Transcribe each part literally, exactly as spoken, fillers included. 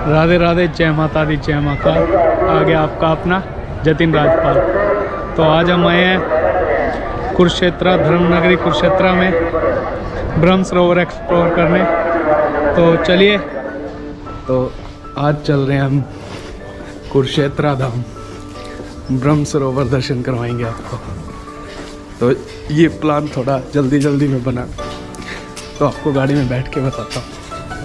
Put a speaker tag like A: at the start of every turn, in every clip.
A: राधे राधे, जय माता दी, जय माता। आ गया आपका अपना जतिन राजपाल। तो आज हम आए हैं कुरुक्षेत्र, धर्मनगरी कुरुक्षेत्र में ब्रह्म सरोवर एक्सप्लोर करने। तो चलिए, तो आज चल रहे हैं हम कुरुक्षेत्र धाम, ब्रह्म सरोवर दर्शन करवाएंगे आपको। तो ये प्लान थोड़ा जल्दी जल्दी में बना, तो आपको गाड़ी में बैठ के बताता हूँ।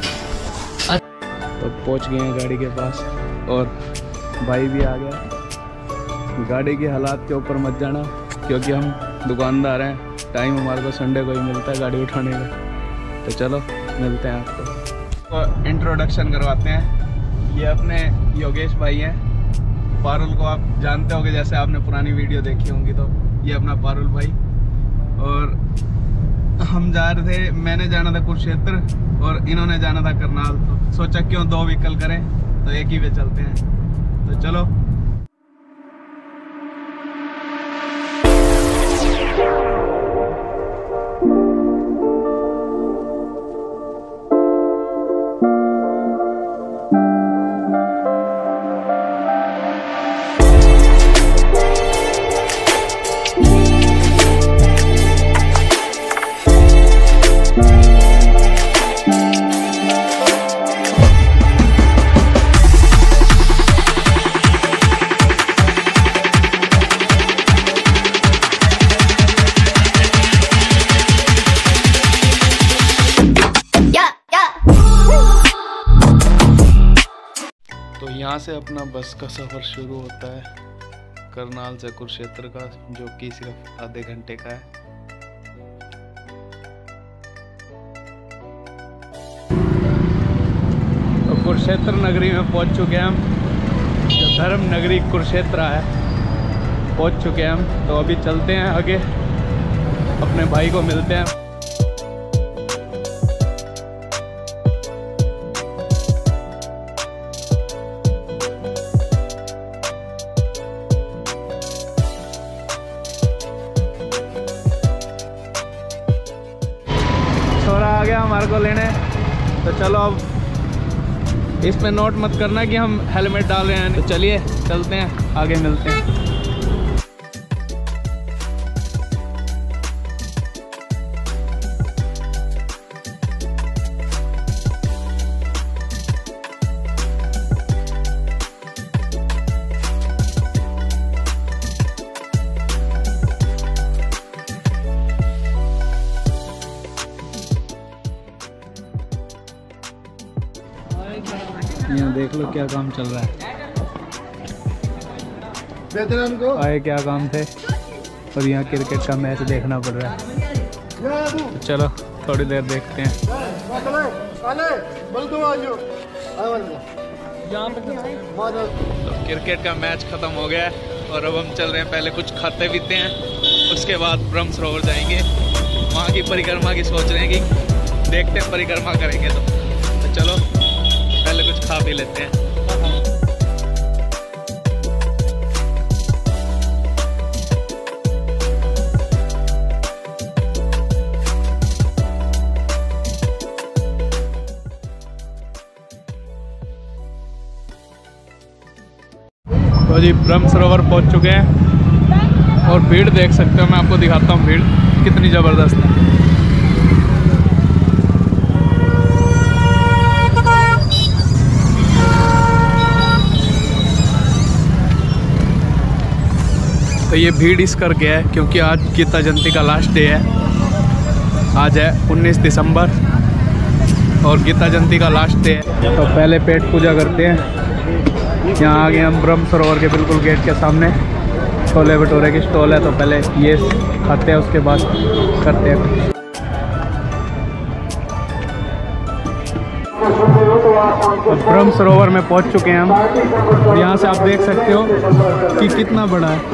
A: तो पहुँच गए हैं गाड़ी के पास और भाई भी आ गया। गाड़ी की हालात के ऊपर मत जाना, क्योंकि हम दुकानदार हैं, टाइम हमारे को संडे को ही मिलता है गाड़ी उठाने का। तो चलो मिलते हैं आपको। तो इंट्रोडक्शन करवाते हैं। ये अपने योगेश भाई हैं। पारुल को आप जानते होंगे, जैसे आपने पुरानी वीडियो देखी होंगी। तो ये अपना पारुल भाई, और हम जा रहे थे, मैंने जाना था कुरुक्षेत्र और इन्होंने जाना था करनाल। तो सोचा क्यों दो व्हीकल करें, तो एक ही पे चलते हैं। तो चलो। तो यहाँ से अपना बस का सफ़र शुरू होता है करनाल से कुरुक्षेत्र का, जो कि सिर्फ आधे घंटे का है। तो कुरुक्षेत्र नगरी में पहुँच चुके हैं हम, जो धर्म नगरी कुरुक्षेत्र है, पहुँच चुके हैं हम। तो अभी चलते हैं आगे, अपने भाई को मिलते हैं। आ गया हमारे को लेने। तो चलो, अब इसमें नोट मत करना कि हम हेलमेट डाल रहे हैं। तो चलिए चलते हैं, आगे मिलते हैं। यहाँ देख लो क्या काम चल रहा है। आए क्या काम थे, और यहाँ क्रिकेट का मैच देखना पड़ रहा है। तो चलो थोड़ी देर देखते हैं। तो क्रिकेट का मैच खत्म हो गया है और अब हम चल रहे हैं। पहले कुछ खाते पीते हैं, उसके बाद ब्रह्म सरोवर जाएंगे। वहाँ की परिक्रमा की सोच रहे हैं कि देखते हैं, परिक्रमा करेंगे। तो, तो चलो पहले कुछ खा पी लेते हैं। तो जी ब्रह्म सरोवर पहुंच चुके हैं और भीड़ देख सकते हो। मैं आपको दिखाता हूँ भीड़ कितनी ज़बरदस्त है। तो ये भीड़ इस करके है क्योंकि आज गीता जयंती का लास्ट डे है। आज है उन्नीस दिसंबर और गीता जयंती का लास्ट डे है। तो पहले पेट पूजा करते हैं। यहाँ आगे हम ब्रह्म सरोवर के बिल्कुल गेट के सामने छोले भटूरे की स्टॉल है। तो पहले ये खाते हैं, उसके बाद करते हैं। तो ब्रह्म सरोवर में पहुँच चुके हैं हम, और यहाँ से आप देख सकते हो कि कितना बड़ा है।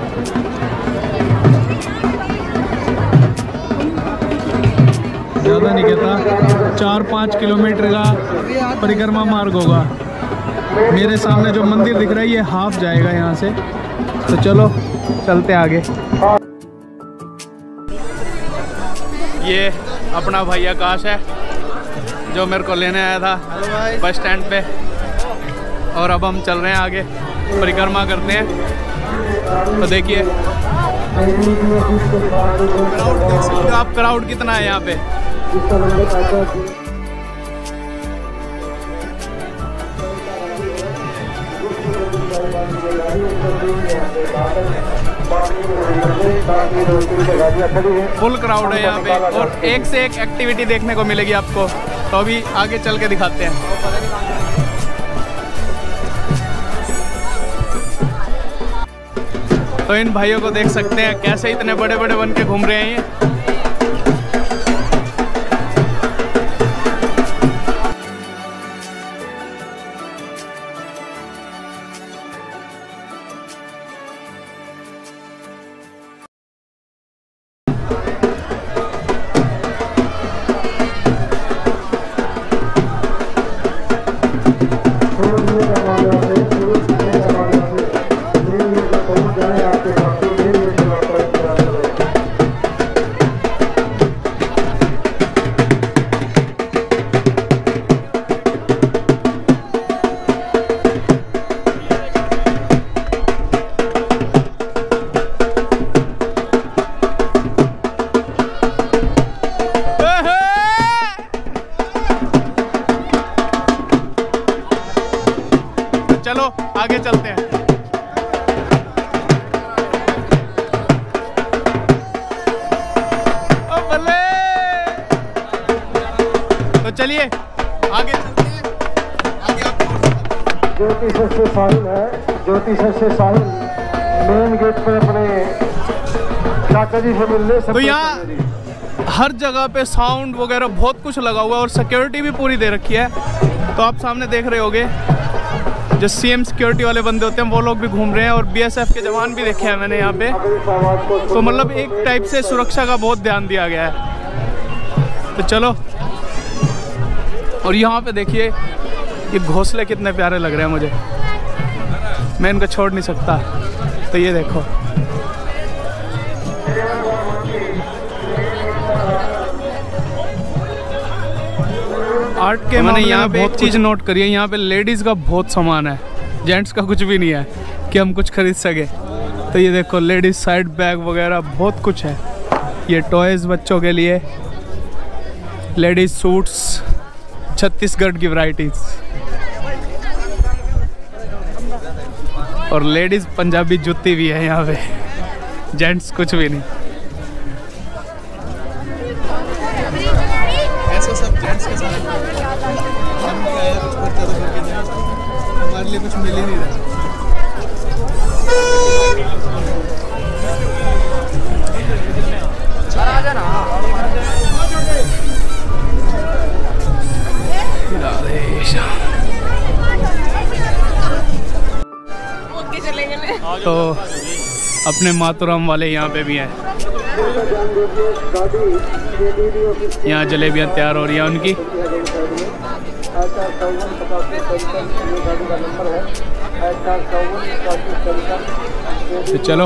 A: ज़्यादा नहीं कहता, चार पाँच किलोमीटर का परिक्रमा मार्ग होगा। मेरे सामने जो मंदिर दिख रहा है ये हाफ जाएगा यहाँ से। तो चलो चलते आगे। ये अपना भाई आकाश है जो मेरे को लेने आया था बस स्टैंड पे। और अब हम चल रहे हैं आगे, परिक्रमा करते हैं। तो देखिए क्राउड देख सकते हो आप, क्राउड कितना है यहाँ पे। फुल क्राउड है यहाँ पे और एक से एक एक्टिविटी देखने को मिलेगी आपको। तो अभी आगे चल के दिखाते हैं। तो इन भाइयों को देख सकते हैं कैसे इतने बड़े बड़े बन के घूम रहे हैं ये। चलो आगे चलते हैं। ओ बल्ले, तो चलिए आगे चलते हैं। आगे आप
B: ज्योति सर से साहिल है, ज्योति सर से साहिल मेन गेट पर अपने चाचा जी से मिलने।
A: तो यहाँ हर जगह पे साउंड वगैरह बहुत कुछ लगा हुआ है और सिक्योरिटी भी पूरी दे रखी है। तो आप सामने देख रहे होगे जो सीएम सिक्योरिटी वाले बंदे होते हैं वो लोग भी घूम रहे हैं और बीएसएफ के जवान भी देखे हैं मैंने यहाँ पे। तो मतलब एक टाइप से सुरक्षा का बहुत ध्यान दिया गया है। तो चलो, और यहाँ पे देखिए ये घोंसले कितने प्यारे लग रहे हैं मुझे, मैं इनको छोड़ नहीं सकता। तो ये देखो आर्ट के मैंने यहाँ पे एक चीज़ नोट करी है, यहाँ पे लेडीज़ का बहुत सामान है, जेंट्स का कुछ भी नहीं है कि हम कुछ खरीद सके। तो ये देखो लेडीज़ साइड बैग वगैरह बहुत कुछ है। ये टॉयज़ बच्चों के लिए, लेडीज़ सूट्स, छत्तीसगढ़ की वैरायटीज़, और लेडीज़ पंजाबी जूती भी है यहाँ पे, जेंट्स कुछ भी नहीं। ऐसा सब जेंट्स के साथ हम क्या कुछ करते तो करके जाए, हमारे लिए कुछ मिल ही नहीं रहा। तो अपने मातुराम वाले यहाँ पे भी हैं। यहाँ जलेबियाँ तैयार हो रही हैं उनकी। तो चलो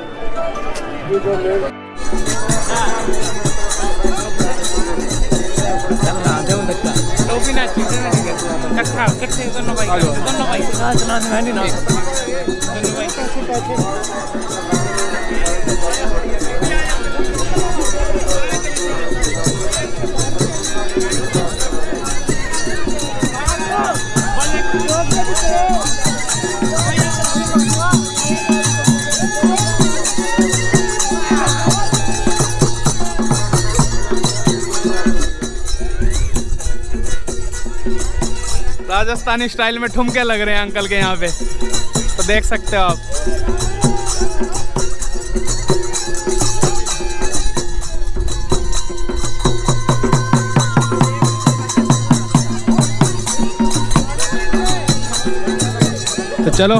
A: राजस्थानी स्टाइल में ठुमके लग रहे हैं अंकल के यहाँ पे, तो देख सकते हो आप। तो चलो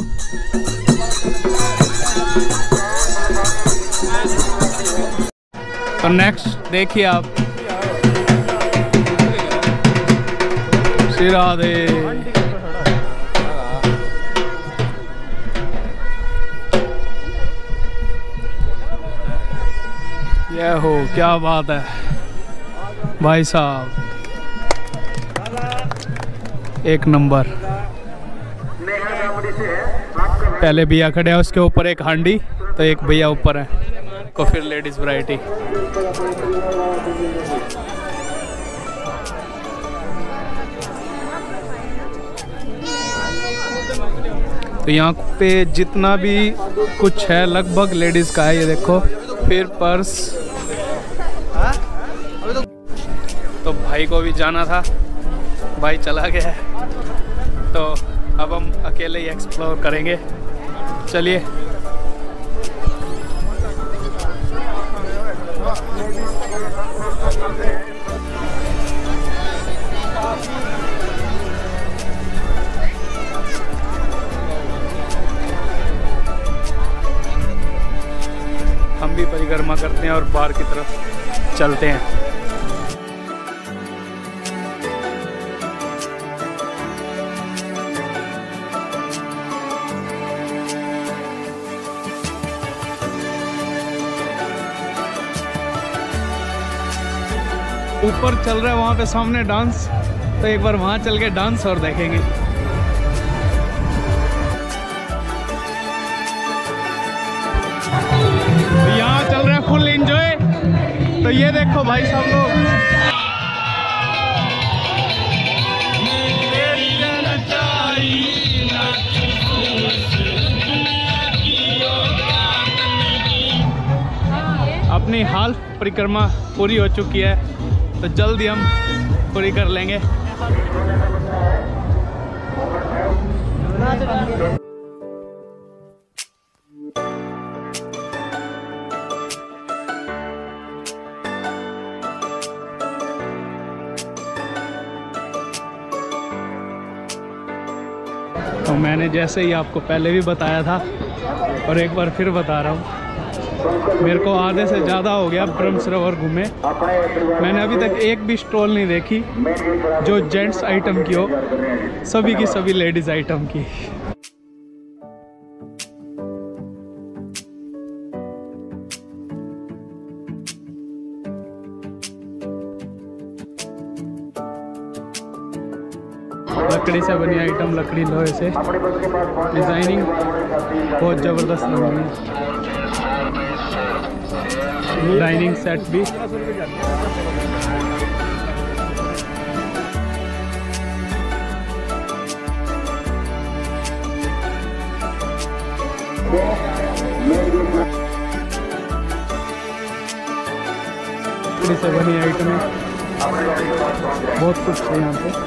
A: तो नेक्स्ट देखिए आप, श्री राधे। ये हो क्या बात है भाई साहब, एक नंबर। पहले भैया खड़े हैं, उसके ऊपर एक हांडी, तो एक भैया ऊपर है को फिर लेडीज वैरायटी। तो यहाँ पे जितना भी कुछ है लगभग लेडीज का है। ये देखो, फिर पर्स। तो भाई को भी जाना था, भाई चला गया है, तो अब हम अकेले ही एक्सप्लोर करेंगे। चलिए। हम भी परिक्रमा करते हैं और बाहर की तरफ चलते हैं। ऊपर चल रहा है वहाँ पे सामने डांस, तो एक बार वहाँ चल के डांस और देखेंगे। तो यहाँ चल रहा है फुल एंजॉय। तो ये देखो भाई साहब लोग, अपनी हाल परिक्रमा पूरी हो चुकी है, तो जल्दी हम पूरी कर लेंगे। तो मैंने जैसे ही आपको पहले भी बताया था और एक बार फिर बता रहा हूँ, मेरे को आधे से ज़्यादा हो गया ब्रह्म सरोवर घूमे। मैंने अभी तक एक भी स्टॉल नहीं देखी जो जेंट्स आइटम की हो, सभी की सभी लेडीज़ आइटम की। लकड़ी से बनी आइटम, लकड़ी लोहे से, डिजाइनिंग बहुत ज़बरदस्त लग रही है। डाइनिंग सेट भी। लकड़ी से बनी आइटम है, बहुत कुछ है यहाँ पे।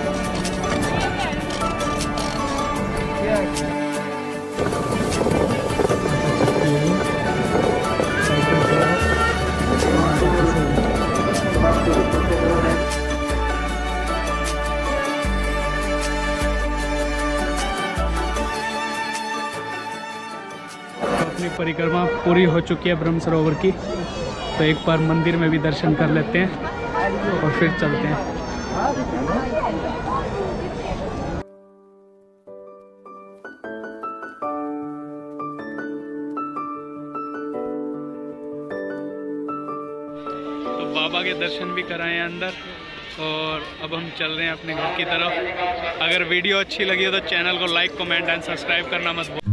A: अपनी परिक्रमा पूरी हो चुकी है ब्रह्म सरोवर की, तो एक बार मंदिर में भी दर्शन कर लेते हैं और फिर चलते हैं। तो बाबा के दर्शन भी कराए अंदर, और अब हम चल रहे हैं अपने घर की तरफ। अगर वीडियो अच्छी लगी हो तो चैनल को लाइक, कमेंट एंड सब्सक्राइब करना मत भूलिए।